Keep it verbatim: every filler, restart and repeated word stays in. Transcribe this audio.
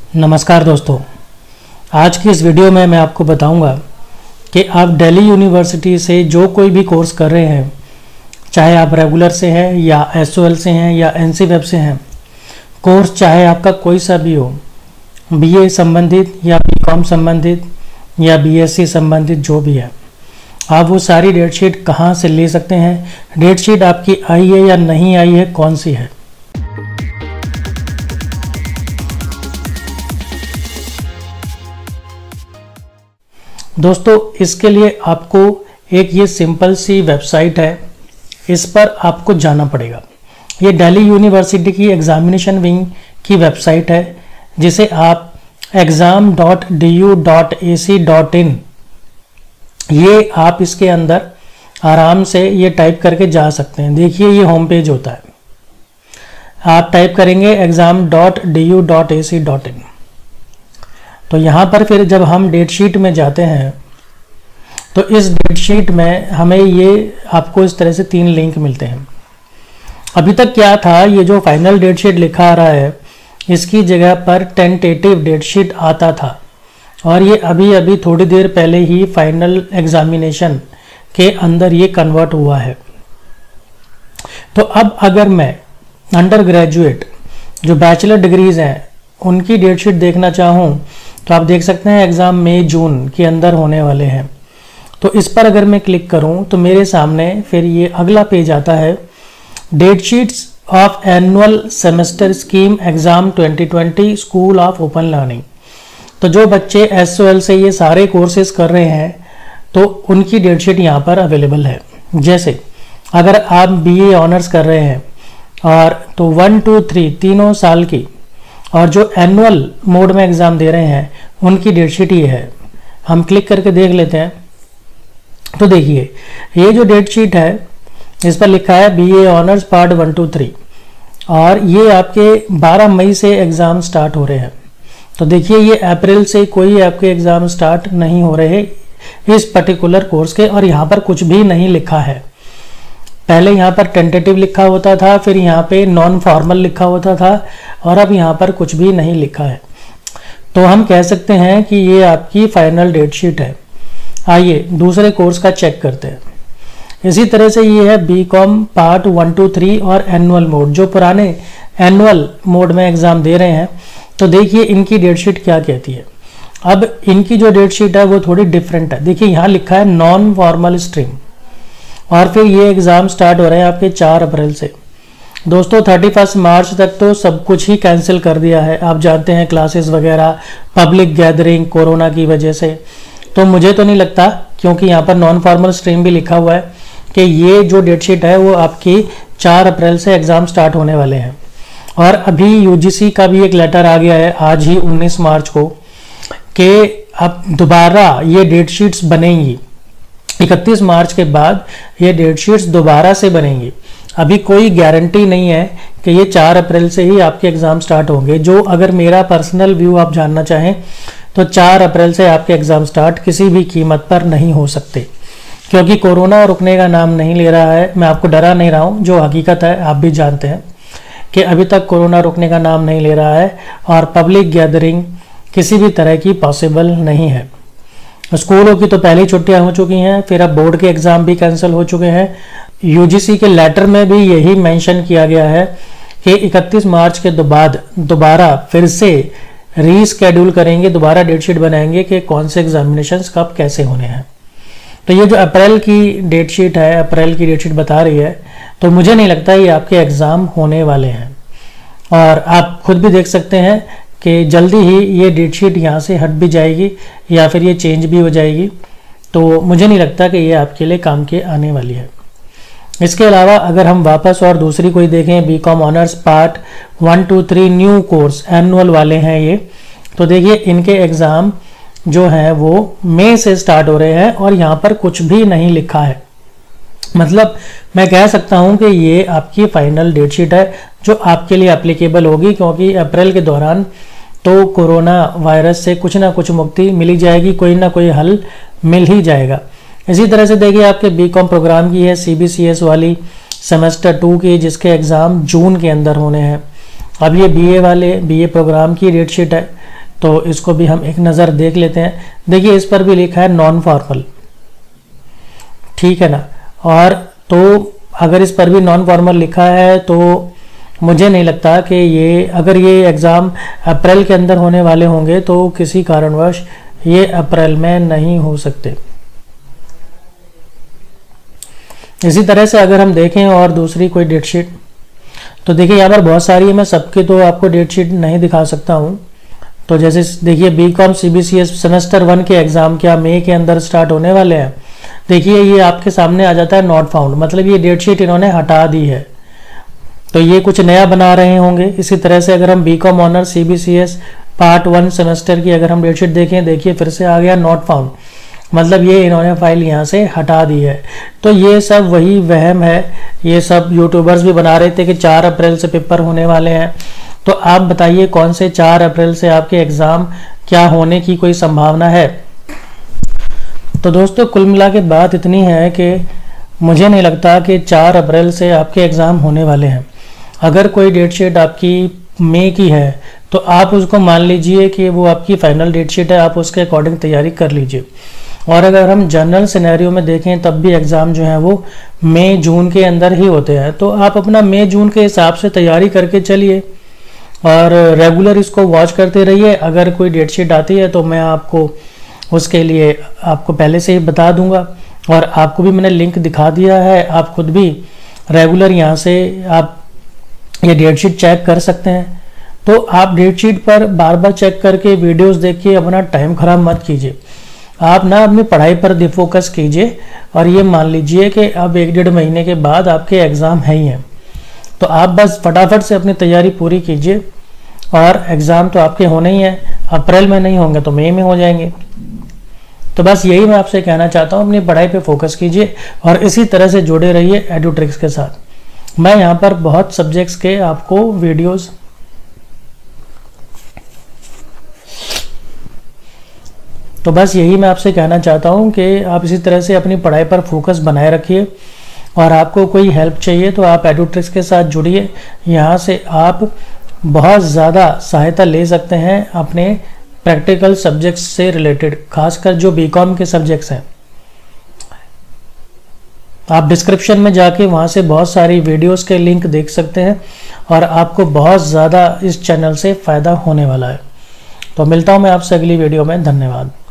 नमस्कार दोस्तों, आज की इस वीडियो में मैं आपको बताऊंगा कि आप दिल्ली यूनिवर्सिटी से जो कोई भी कोर्स कर रहे हैं, चाहे आप रेगुलर से हैं या एस ओ एल से हैं या एन सी वेब से हैं, कोर्स चाहे आपका कोई सा भी हो, बी ए संबंधित या बी कॉम संबंधित या बी एस सी संबंधित जो भी है, आप वो सारी डेट शीट कहाँ से ले सकते हैं, डेट शीट आपकी आई है या नहीं आई है, कौन सी है। दोस्तों, इसके लिए आपको एक ये सिंपल सी वेबसाइट है, इस पर आपको जाना पड़ेगा। ये दिल्ली यूनिवर्सिटी की एग्जामिनेशन विंग की वेबसाइट है, जिसे आप exam dot D U dot A C dot in, ये आप इसके अंदर आराम से ये टाइप करके जा सकते हैं। देखिए, ये होम पेज होता है। आप टाइप करेंगे exam dot D U dot A C dot in, तो यहाँ पर फिर जब हम डेट शीट में जाते हैं तो इस डेट शीट में हमें ये आपको इस तरह से तीन लिंक मिलते हैं। अभी तक क्या था, ये जो फाइनल डेट शीट लिखा आ रहा है, इसकी जगह पर टेंटेटिव डेट शीट आता था, और ये अभी अभी थोड़ी देर पहले ही फाइनल एग्जामिनेशन के अंदर ये कन्वर्ट हुआ है। तो अब अगर मैं अंडर ग्रेजुएट जो बैचलर डिग्रीज हैं उनकी डेट शीट देखना चाहूँ, तो आप देख सकते हैं एग्ज़ाम मई जून के अंदर होने वाले हैं। तो इस पर अगर मैं क्लिक करूं तो मेरे सामने फिर ये अगला पेज आता है, date sheets of annual semester scheme exam twenty twenty school of open learning. तो जो बच्चे एस ओ एल से ये सारे कोर्सेज कर रहे हैं, तो उनकी डेट शीट यहाँ पर अवेलेबल है। जैसे अगर आप बी ए ऑनर्स कर रहे हैं और तो वन टू थ्री तीनों साल की, और जो एनुअल मोड में एग्ज़ाम दे रहे हैं उनकी डेट शीट ये है। हम क्लिक करके देख लेते हैं। तो देखिए, ये जो डेट शीट है, इस पर लिखा है B A honours part one two three, और ये आपके बारह मई से एग्ज़ाम स्टार्ट हो रहे हैं। तो देखिए, ये अप्रैल से कोई आपके एग्ज़ाम स्टार्ट नहीं हो रहे इस पर्टिकुलर कोर्स के, और यहाँ पर कुछ भी नहीं लिखा है। पहले यहाँ पर टेंटेटिव लिखा होता था, फिर यहाँ पे नॉन फॉर्मल लिखा होता था, और अब यहाँ पर कुछ भी नहीं लिखा है। तो हम कह सकते हैं कि ये आपकी फाइनल डेट शीट है। आइए दूसरे कोर्स का चेक करते हैं। इसी तरह से ये है B com part one two three और एनुअल मोड, जो पुराने एनुअल मोड में एग्ज़ाम दे रहे हैं। तो देखिए इनकी डेट शीट क्या कहती है। अब इनकी जो डेट शीट है वो थोड़ी डिफरेंट है। देखिए, यहाँ लिखा है नॉन फॉर्मल स्ट्रीम, और फिर ये एग्ज़ाम स्टार्ट हो रहे हैं आपके चार अप्रैल से। दोस्तों, थर्टी फर्स्ट मार्च तक तो सब कुछ ही कैंसिल कर दिया है। आप जानते हैं, क्लासेस वगैरह, पब्लिक गैदरिंग कोरोना की वजह से। तो मुझे तो नहीं लगता, क्योंकि यहाँ पर नॉन फॉर्मल स्ट्रीम भी लिखा हुआ है, कि ये जो डेट शीट है वो आपकी चार अप्रैल से एग्ज़ाम स्टार्ट होने वाले हैं। और अभी यू जी सी का भी एक लेटर आ गया है आज ही उन्नीस मार्च को, कि अब दोबारा ये डेट शीट्स बनेंगी। इकतीस मार्च के बाद ये डेट शीट्स दोबारा से बनेंगी। अभी कोई गारंटी नहीं है कि ये चार अप्रैल से ही आपके एग्ज़ाम स्टार्ट होंगे। जो अगर मेरा पर्सनल व्यू आप जानना चाहें, तो चार अप्रैल से आपके एग्ज़ाम स्टार्ट किसी भी कीमत पर नहीं हो सकते, क्योंकि कोरोना रुकने का नाम नहीं ले रहा है। मैं आपको डरा नहीं रहा हूँ, जो हकीकत है आप भी जानते हैं कि अभी तक कोरोना रुकने का नाम नहीं ले रहा है, और पब्लिक गैदरिंग किसी भी तरह की पॉसिबल नहीं है। स्कूलों की तो पहले ही छुट्टियां हो चुकी हैं, फिर अब बोर्ड के एग्ज़ाम भी कैंसिल हो चुके हैं। यू जी सी के लेटर में भी यही मेंशन किया गया है कि इकतीस मार्च के बाद दोबारा फिर से रीस्केड्यूल करेंगे, दोबारा डेट शीट बनाएंगे कि कौन से एग्जामिनेशंस कब कैसे होने हैं। तो ये जो अप्रैल की डेट शीट है, अप्रैल की डेट शीट बता रही है, तो मुझे नहीं लगता ये आपके एग्ज़ाम होने वाले हैं। और आप खुद भी देख सकते हैं कि जल्दी ही ये डेट शीट यहाँ से हट भी जाएगी, या फिर ये चेंज भी हो जाएगी। तो मुझे नहीं लगता कि ये आपके लिए काम के आने वाली है। इसके अलावा अगर हम वापस और दूसरी कोई देखें, B com honours part one two three new course annual वाले हैं ये, तो देखिए इनके एग्ज़ाम जो हैं वो मई से स्टार्ट हो रहे हैं, और यहाँ पर कुछ भी नहीं लिखा है। मतलब मैं कह सकता हूँ कि ये आपकी फाइनल डेट शीट है, जो आपके लिए एप्लीकेबल होगी, क्योंकि अप्रैल के दौरान तो कोरोना वायरस से कुछ ना कुछ मुक्ति मिली जाएगी, कोई ना कोई हल मिल ही जाएगा। इसी तरह से देखिए, आपके बी कॉम प्रोग्राम की है सी बी सी एस वाली सेमेस्टर टू की, जिसके एग्ज़ाम जून के अंदर होने हैं। अब ये बीए वाले बीए प्रोग्राम की डेट शीट है, तो इसको भी हम एक नज़र देख लेते हैं। देखिए इस पर भी लिखा है नॉन फॉर्मल, ठीक है ना। और तो अगर इस पर भी नॉन फॉर्मल लिखा है तो मुझे नहीं लगता कि ये, अगर ये एग्ज़ाम अप्रैल के अंदर होने वाले होंगे तो किसी कारणवश ये अप्रैल में नहीं हो सकते। इसी तरह से अगर हम देखें और दूसरी कोई डेट शीट, तो देखिए यहाँ पर बहुत सारी है, मैं सबके तो आपको डेट शीट नहीं दिखा सकता हूँ। तो जैसे देखिए B com C B C S semester one के एग्ज़ाम क्या मई के अंदर स्टार्ट होने वाले हैं। देखिए ये आपके सामने आ जाता है नॉट फाउंड, मतलब ये डेट शीट इन्होंने हटा दी है, तो ये कुछ नया बना रहे होंगे। इसी तरह से अगर हम B com honour C B C S part one semester की अगर हम डेट शीट देखें, देखिए फिर से आ गया नॉट फाउंड, मतलब ये इन्होंने फाइल यहाँ से हटा दी है। तो ये सब वही वहम है, ये सब यूट्यूबर्स भी बना रहे थे कि चार अप्रैल से पेपर होने वाले हैं। तो आप बताइए कौन से चार अप्रैल से आपके एग्ज़ाम क्या होने की कोई संभावना है। तो दोस्तों कुल मिला के बात इतनी है कि मुझे नहीं लगता कि चार अप्रैल से आपके एग्ज़ाम होने वाले हैं। अगर कोई डेट शीट आपकी मई की है तो आप उसको मान लीजिए कि वो आपकी फाइनल डेट शीट है, आप उसके अकॉर्डिंग तैयारी कर लीजिए। और अगर हम जनरल सिनेरियो में देखें तब भी एग्ज़ाम जो है वो मई जून के अंदर ही होते हैं, तो आप अपना मई जून के हिसाब से तैयारी करके चलिए और रेगुलर इसको वॉच करते रहिए। अगर कोई डेट शीट आती है तो मैं आपको उसके लिए आपको पहले से ही बता दूंगा, और आपको भी मैंने लिंक दिखा दिया है, आप खुद भी रेगुलर यहाँ से आप ये डेट शीट चेक कर सकते हैं। तो आप डेट शीट पर बार बार चेक करके वीडियोस देख के अपना टाइम ख़राब मत कीजिए, आप ना अपनी पढ़ाई पर डिफोकस कीजिए। और ये मान लीजिए कि अब एक डेढ़ महीने के बाद आपके एग्ज़ाम है ही हैं, तो आप बस फटाफट से अपनी तैयारी पूरी कीजिए। और एग्ज़ाम तो आपके होने ही हैं, अप्रैल में नहीं होंगे तो मई में हो जाएंगे। तो बस यही मैं आपसे कहना चाहता हूँ, अपनी पढ़ाई पे फोकस कीजिए और इसी तरह से जुड़े रहिए एडुट्रिक्स के साथ। मैं यहाँ पर बहुत सब्जेक्ट्स के आपको वीडियोस तो बस यही मैं आपसे कहना चाहता हूँ कि आप इसी तरह से अपनी पढ़ाई पर फोकस बनाए रखिए। और आपको कोई हेल्प चाहिए तो आप एडुट्रिक्स के साथ जुड़िए, यहाँ से आप बहुत ज़्यादा सहायता ले सकते हैं अपने प्रैक्टिकल सब्जेक्ट्स से रिलेटेड, खासकर जो बीकॉम के सब्जेक्ट्स हैं। आप डिस्क्रिप्शन में जाके वहाँ से बहुत सारी वीडियोस के लिंक देख सकते हैं और आपको बहुत ज़्यादा इस चैनल से फ़ायदा होने वाला है। तो मिलता हूँ मैं आपसे अगली वीडियो में, धन्यवाद।